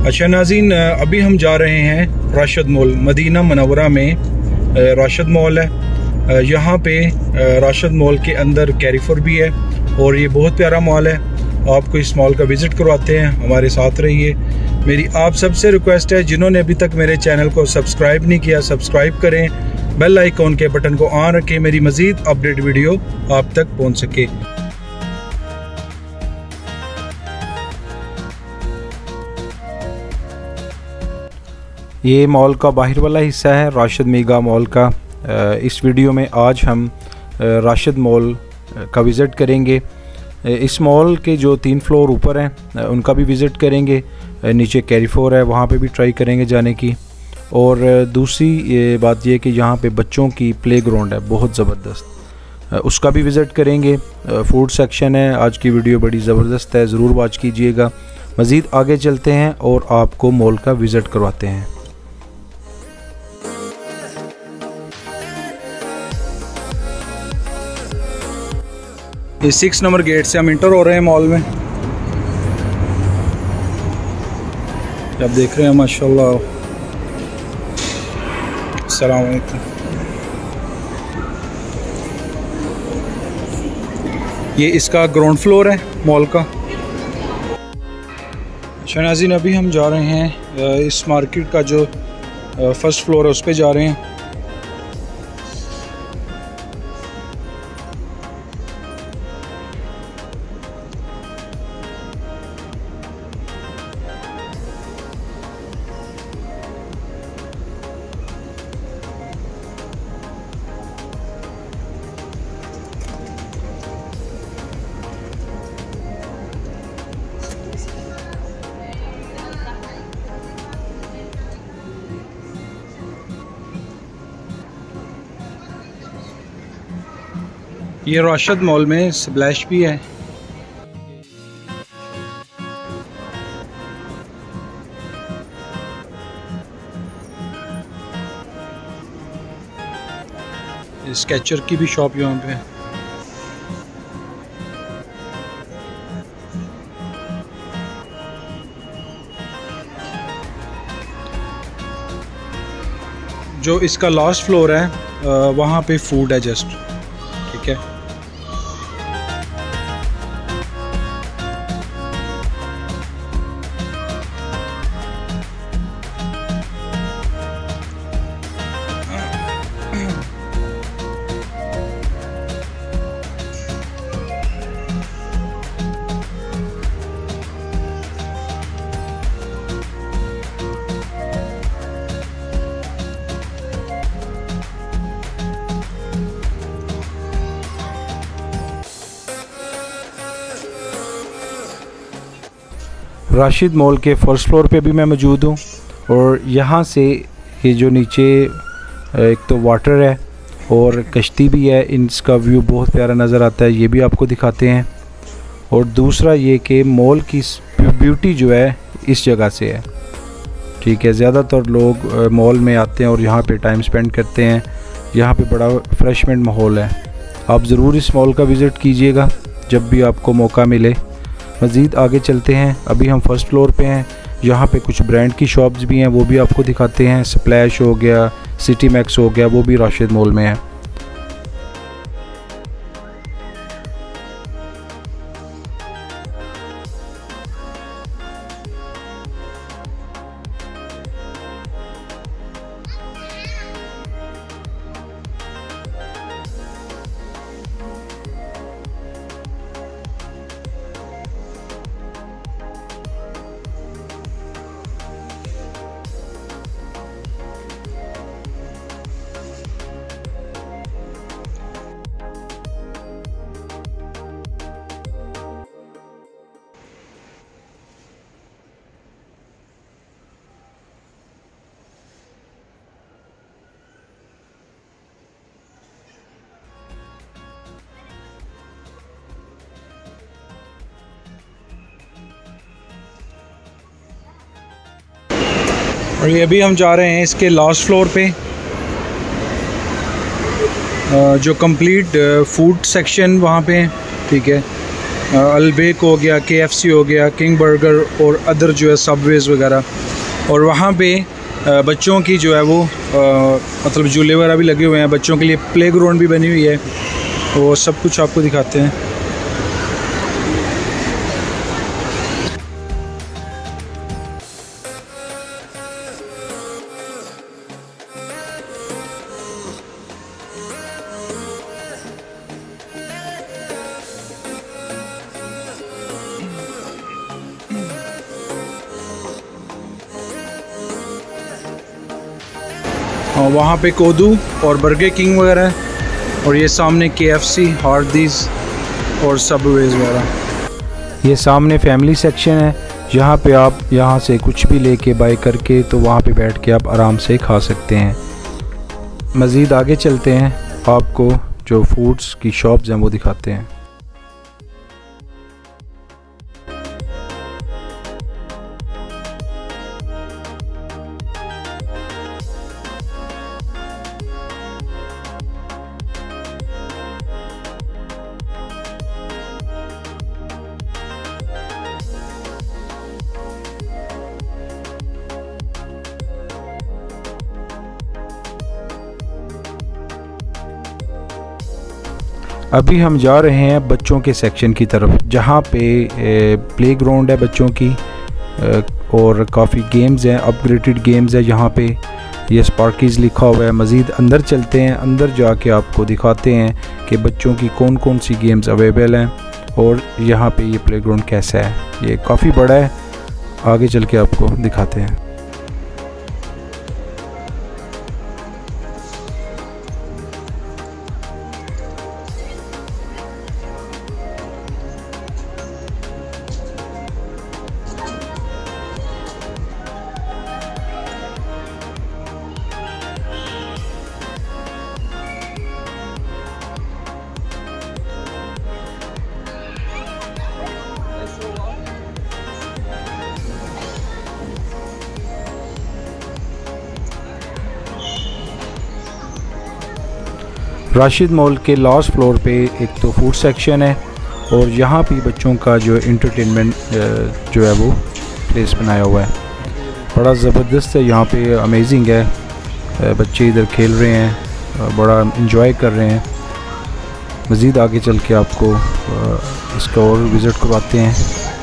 अच्छा नाज़रीन, अभी हम जा रहे हैं राशिद मॉल, मदीना मुनव्वरा में राशिद मॉल है। यहाँ पे राशिद मॉल के अंदर कैरीफोर भी है और ये बहुत प्यारा मॉल है। आपको इस मॉल का विज़िट करवाते हैं, हमारे साथ रहिए। मेरी आप सबसे रिक्वेस्ट है, जिन्होंने अभी तक मेरे चैनल को सब्सक्राइब नहीं किया, सब्सक्राइब करें, बेल आइकॉन के बटन को ऑन रखें, मेरी मज़ीद अपडेट वीडियो आप तक पहुँच सके। ये मॉल का बाहर वाला हिस्सा है राशिद मेगा मॉल का। इस वीडियो में आज हम राशिद मॉल का विज़िट करेंगे। इस मॉल के जो 3 फ्लोर ऊपर हैं उनका भी विज़िट करेंगे। नीचे कैरीफोर है, वहाँ पे भी ट्राई करेंगे जाने की। और दूसरी ये बात ये कि यहाँ पे बच्चों की प्ले ग्राउंड है बहुत ज़बरदस्त, उसका भी विज़िट करेंगे। फूड सेक्शन है। आज की वीडियो बड़ी ज़बरदस्त है, ज़रूर वॉच कीजिएगा। मज़ीद आगे चलते हैं और आपको मॉल का विज़िट करवाते हैं। ये 6 नंबर गेट से हम इंटर हो रहे हैं मॉल में। आप देख रहे हैं माशाल्लाह। अस्सलाम वालेकुम। ये इसका ग्राउंड फ्लोर है मॉल का। अच्छा नाज़रीन, अभी हम जा रहे हैं इस मार्केट का जो फर्स्ट फ्लोर है उस पर जा रहे हैं। ये राशिद मॉल में स्प्लैश भी है। स्केचर की भी शॉप यहाँ पे है। जो इसका लास्ट फ्लोर है वहाँ पे फूड है जस्ट, ठीक है। राशिद मॉल के फर्स्ट फ्लोर पे भी मैं मौजूद हूँ और यहाँ से ये जो नीचे एक तो वाटर है और कश्ती भी है, इसका व्यू बहुत प्यारा नज़र आता है, ये भी आपको दिखाते हैं। और दूसरा ये कि मॉल की ब्यूटी जो है इस जगह से है, ठीक है। ज़्यादातर लोग मॉल में आते हैं और यहाँ पे टाइम स्पेंड करते हैं। यहाँ पे बड़ा फ्रेशमेंट माहौल है। आप ज़रूर इस मॉल का विज़िट कीजिएगा जब भी आपको मौका मिले। मज़ीद आगे चलते हैं। अभी हम फर्स्ट फ्लोर पे हैं। यहाँ पे कुछ ब्रांड की शॉप्स भी हैं, वो भी आपको दिखाते हैं। स्प्लैश हो गया, सिटी मैक्स हो गया, वो भी राशिद मॉल में है। और ये अभी हम जा रहे हैं इसके लास्ट फ्लोर पे, जो कंप्लीट फूड सेक्शन वहाँ पे है, ठीक है। अलबेक हो गया, KFC हो गया, किंग बर्गर और अदर जो है सबवेज़ वगैरह। और वहाँ पे बच्चों की जो है वो मतलब झूले वगैरह भी लगे हुए हैं, बच्चों के लिए प्ले ग्राउंड भी बनी हुई है। वो सब कुछ आपको दिखाते हैं। वहाँ पे कोदू और बर्गर किंग वगैरह है, और ये सामने KFC, हार्डीज़ और सबवेज़ वगैरह। ये सामने फैमिली सेक्शन है, जहाँ पे आप यहाँ से कुछ भी लेके बाय करके तो वहाँ पे बैठ के आप आराम से खा सकते हैं। मज़ीद आगे चलते हैं, आपको जो फूड्स की शॉप्स हैं वो दिखाते हैं। अभी हम जा रहे हैं बच्चों के सेक्शन की तरफ, जहाँ पे प्ले ग्राउंड है बच्चों की, और काफ़ी गेम्स हैं, अपग्रेडेड गेम्स है। यहाँ पे ये स्पार्कीज़ लिखा हुआ है। मज़ीद अंदर चलते हैं, अंदर जाके आपको दिखाते हैं कि बच्चों की कौन कौन सी गेम्स अवेलेबल हैं और यहाँ पे ये प्ले ग्राउंड कैसा है। ये काफ़ी बड़ा है, आगे चल के आपको दिखाते हैं। राशिद मॉल के लास्ट फ्लोर पे एक तो फूड सेक्शन है, और यहाँ भी बच्चों का जो एंटरटेनमेंट जो है वो प्लेस बनाया हुआ है। बड़ा ज़बरदस्त है, यहाँ पे अमेजिंग है। बच्चे इधर खेल रहे हैं, बड़ा इन्जॉय कर रहे हैं। मज़ीद आगे चल के आपको इसका और विज़िट करवाते हैं।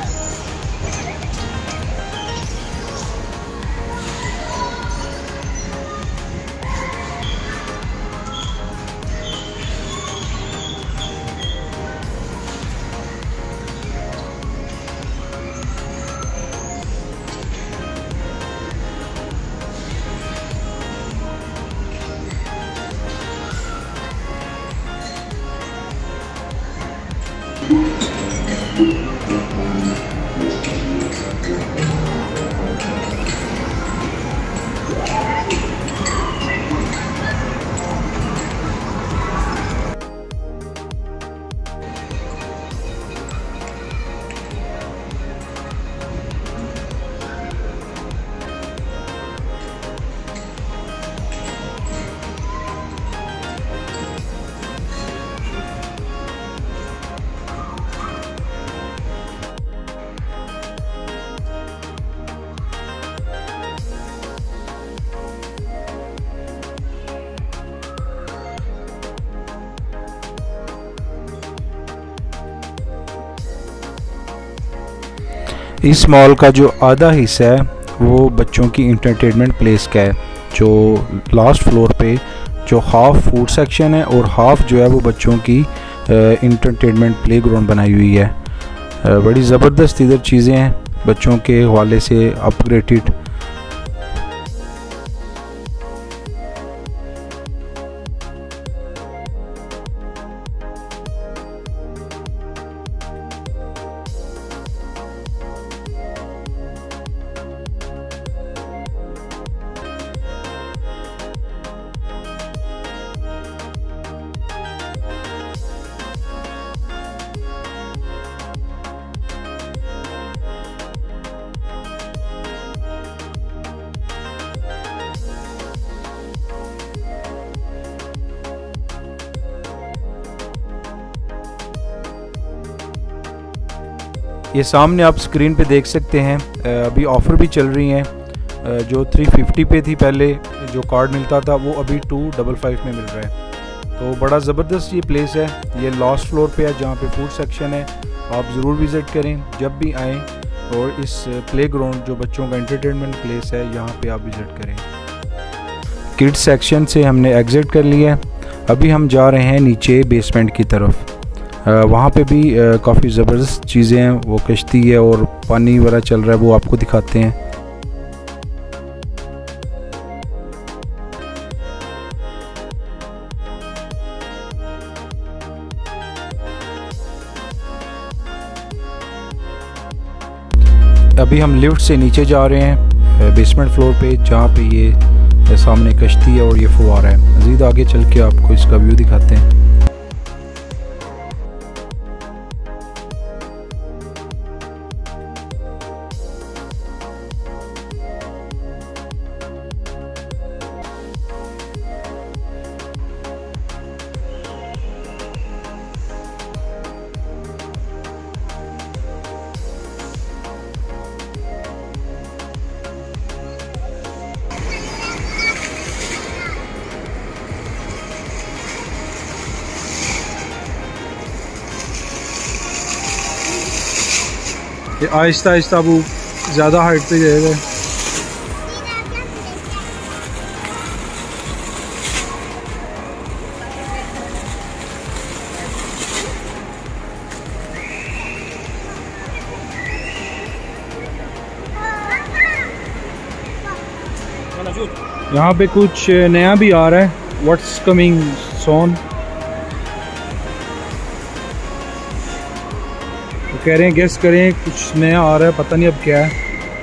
इस मॉल का जो आधा हिस्सा है वो बच्चों की इंटरटेनमेंट प्लेस का है, जो लास्ट फ्लोर पे जो हाफ फूड सेक्शन है और हाफ जो है वो बच्चों की इंटरटेनमेंट प्ले ग्राउंड बनाई हुई है। बड़ी ज़बरदस्त इधर चीज़ें हैं बच्चों के हवाले से अपग्रेडेड। ये सामने आप स्क्रीन पे देख सकते हैं, अभी ऑफ़र भी चल रही हैं। जो 350 पे थी पहले जो कार्ड मिलता था, वो अभी 255 में मिल रहा है। तो बड़ा ज़बरदस्त ये प्लेस है। ये लास्ट फ्लोर पे है जहाँ पे फूड सेक्शन है। आप ज़रूर विज़िट करें जब भी आएँ, और इस प्लेग्राउंड जो बच्चों का एंटरटेनमेंट प्लेस है, यहाँ पे आप विज़िट करें। किड्स सेक्शन से हमने एग्ज़िट कर लिया। अभी हम जा रहे हैं नीचे बेसमेंट की तरफ। वहाँ पे भी काफ़ी ज़बरदस्त चीज़ें हैं। वो कश्ती है और पानी वगैरह चल रहा है, वो आपको दिखाते हैं। अभी हम लिफ्ट से नीचे जा रहे हैं बेसमेंट फ्लोर पे, जहाँ पे ये सामने कश्ती है और ये फुवारा है। मज़ीद आगे चल के आपको इसका व्यू दिखाते हैं। ये आहिस्ता आहिस्ता वो ज़्यादा हाइट पे जाएगा। यहाँ पे कुछ नया भी आ रहा है, व्हाट्स कमिंग सोन। कह रहे हैं गेस करें, कुछ नया आ रहा है, पता नहीं अब क्या है।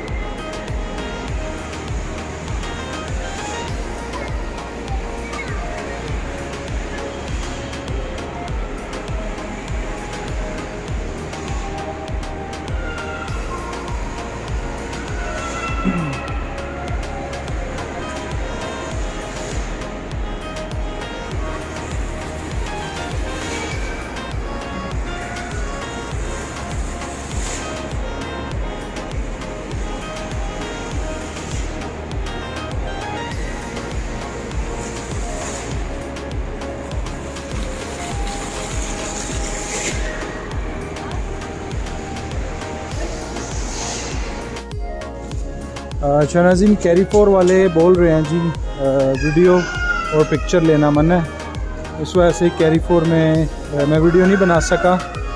अच्छा नाज़रीन, कैरी फोर वाले बोल रहे हैं जी वीडियो और पिक्चर लेना मन है, इस वजह से कैरी फोर में मैं वीडियो नहीं बना सका।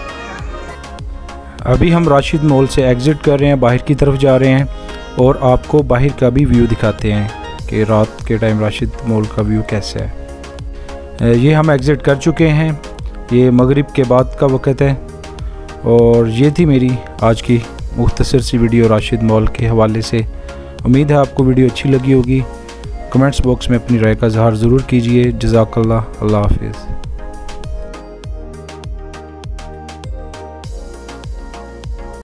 अभी हम राशिद मॉल से एग्ज़िट कर रहे हैं, बाहर की तरफ जा रहे हैं, और आपको बाहर का भी व्यू दिखाते हैं कि रात के टाइम राशिद मॉल का व्यू कैसा है। ये हम एग्ज़िट कर चुके हैं, ये मगरिब के बाद का वक़्त है। और ये थी मेरी आज की मुख्तसर सी वीडियो राशिद मॉल के हवाले से। उम्मीद है आपको वीडियो अच्छी लगी होगी। कमेंट्स बॉक्स में अपनी राय का इज़हार ज़रूर कीजिए। जज़ाकल्लाह, अल्लाह हाफ़िज़।